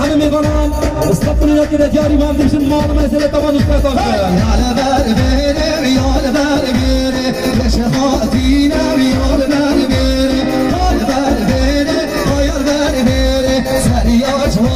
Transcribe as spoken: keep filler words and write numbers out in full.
همه میکنم استفاده یا که دیاری ما دیشن مال مسئله تمام است تا یال بر بره یال بر بره نشهاتینا یال بر بره یال بر بره یال بر بره سریعت